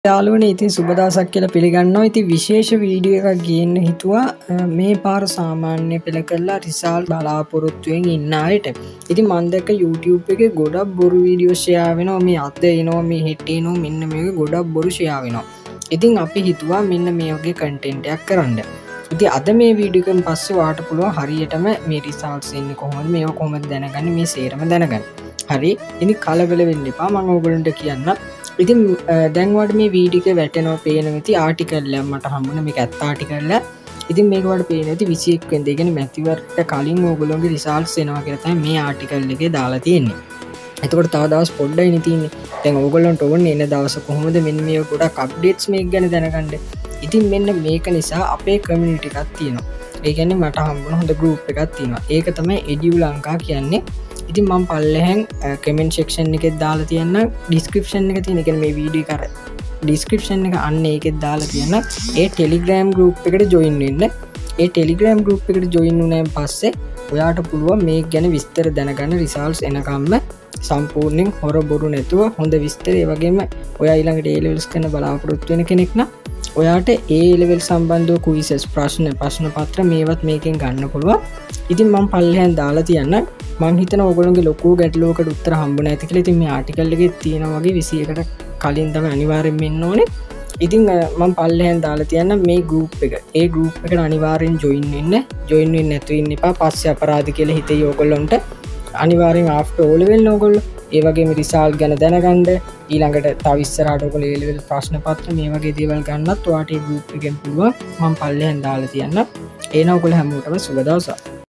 යාළුවනේ ඉතින් සුබ දවසක් කියලා පිළිගන්නවා. ඉතින් විශේෂ වීඩියෝ එකක් ගේන්න හිතුවා මේ පාර සාමාන්‍ය පෙළ කරලා රිසල්ට් බලාපොරොත්තුෙන් ඉන්න අයට. ඉතින් මම දැක්ක YouTube එකේ ගොඩක් බොරු වීඩියෝ ෂෙයා වෙනවා. මේ අද එනවා මේ හෙට එනවා මෙන්න මේක ගොඩක් බොරු ෂෙයා වෙනවා. ඉතින් අපි හිතුවා මෙන්න මේ වගේ කන්ටෙන්ට් එකක් කරන්න. ඉතින් අද මේ වීඩියෝ එකෙන් පස්සේ ඔයාලට පුළුවන් හරියටම මේ රිසල්ට්ස් එන්නේ කොහොමද මේවා කොහොමද දැනගන්නේ මේ සේරම දැනගන්න. හරි. ඉතින් කලබල වෙන්න එපා. මම ඔයගොල්ලන්ට කියන්නම්. ඉතින් දැන්වට මේ වීඩියෝ එක වැටෙනවා පේන විදි ආටිකල් එකක් මට හම්බුණා මේක ඇත්ත ආටිකල් එකක්. ඉතින් මේක වල පේන විදි 21 වෙනිදා. ඒ කියන්නේ මැතිවරට කලින් ඕගොල්ලෝගේ රිසල්ට්ස් එනවා කියලා තමයි මේ ආටිකල් එකේ දාලා තියෙන්නේ. එතකොට තව දවස් පොඩ්ඩයි තියෙන්නේ. දැන් ඕගොල්ලන්ට ඕනේ එන දවස කොහොමද මෙන්න මේ ගොඩක් අප්ඩේට්ස් මේක ගැන දැනගන්න. ඉතින් මෙන්න මේක නිසා අපේ කමියුනිටි එකක් තියෙනවා. ඒ කියන්නේ මට හම්බුණ හොඳ ගෲප් එකක් තියෙනවා. ඒක තමයි එඩියු ලංකා කියන්නේ. ඉතින් මම පල්ලෙහෙන් කමෙන්ට් සෙක්ෂන් එකේ දාලා තියන්න ඩිස්ක්‍රිප්ෂන් එක තියෙන. ඒ කියන්නේ මේ වීඩියෝ එක අර ඩිස්ක්‍රිප්ෂන් එක අන්න ඒකෙත් දාලා තියන්න. ඒ ටෙලිග්‍රෑම් ගෲප් එකට ජොයින් වෙන්න. ඒ ටෙලිග්‍රෑම් ගෲප් එකට ජොයින් වුණාන් පස්සේ ඔයාට පුළුවන් මේක ගැන විස්තර දැනගන්න රිසල්ට්ස් එනකම්ම සම්පූර්ණයෙන් හොර බොරු නැතුව හොඳ විස්තර. ඒ වගේම ඔයා ඊළඟට A levels කරන බලාපොරොත්තු වෙන කෙනෙක් නම් ඔයාට A level සම්බන්ධව quizzes ප්‍රශ්න පත්‍ර මේවත් මේකෙන් ගන්න පුළුවන්. ඉතින් මම පල්ලෙහෙන් දාලා තියන්න. මං හිතන ඔයගොල්ලෝගේ ලොකු ගැටලුවකට උත්තර හම්බුනේ නැති කියලා. ඉතින් මේ ආටිකල් එකේ තියෙනවා වගේ 21කට කලින් තමයි අනිවාර්යෙන් වෙන්න ඕනේ. ඉතින් මම පල්ලෙහෙන් දාලා තියන්න මේ ගෲප් එක. ඒ ගෲප් එකට අනිවාර්යෙන් ජොයින් වෙන්න. ජොයින් වෙන්න නැතුව ඉන්න එපා. පස්සේ අපරාධ කියලා හිතේ ඔයගොල්ලන්ට අනිවාර්යෙන් ආෆ්ටර් ඕල් වෙන්න ඕගොල්ලෝ. ඒ වගේම රිසල්ට් ගැන දැනගන්න ඊළඟට තව ඉස්සරහට ඔයගොල්ලෝ A level ප්‍රශ්න පත්‍ර මේ වගේ දේවල් ගන්නත් ඔයාට ඒ ගෲප් එකෙන් පුළුවන්. මම පල්ලෙහෙන් දාලා තියන්න. එනවා ඔයගොල්ලෝ හැමෝටම සුබ දවසක්.